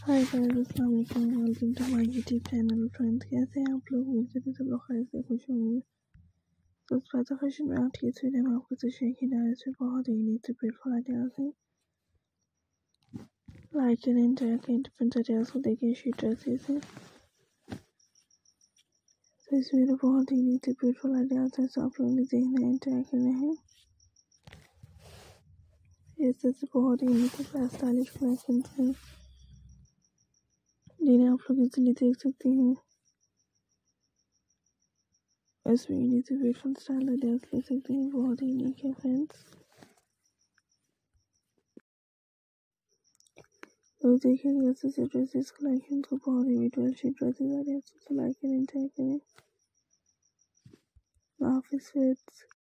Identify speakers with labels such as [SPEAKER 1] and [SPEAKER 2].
[SPEAKER 1] हाय guys, अस्सलाम वालेकुम। Welcome to my YouTube channel friends. कैसे हैं आप लोग? उम्मीद करते सब लोग खैर से खुश होंगे। तो स्पाइस फैशन में आज की इस वीडियो में आपको से शेयर किया है। इसमें बहुत ही यूनिक से ब्यूटीफुल आइडियाज हैं। लाइक एंड एंजॉय के डिफरेंट आइडियाज को देखिए। शी ड्रेसेस हैं, तो इसमें बहुत ही यूनिक से ब्यूटीफुल आइडियाज हैं, तो आप लोगों ने देखना है, एंजॉय करना है। इस तरह से बहुत ही यूनिक से स्टाइलिश कलेक्शन हैं जिन्हें आप लोग इजीली देख सकते हैं। इसमें यूनिक से ब्यूटीफुल स्टाइल आइडियाज ले सकते हैं, बहुत ही यूनिक है फ्रेंड्स। तो देखिए ऐसे से ड्रेसेस कलेक्शन को बहुत ही ब्यूटीफुल शी ड्रेसेस आइडियाज को लाइक एंड एंजॉय करें। Office fits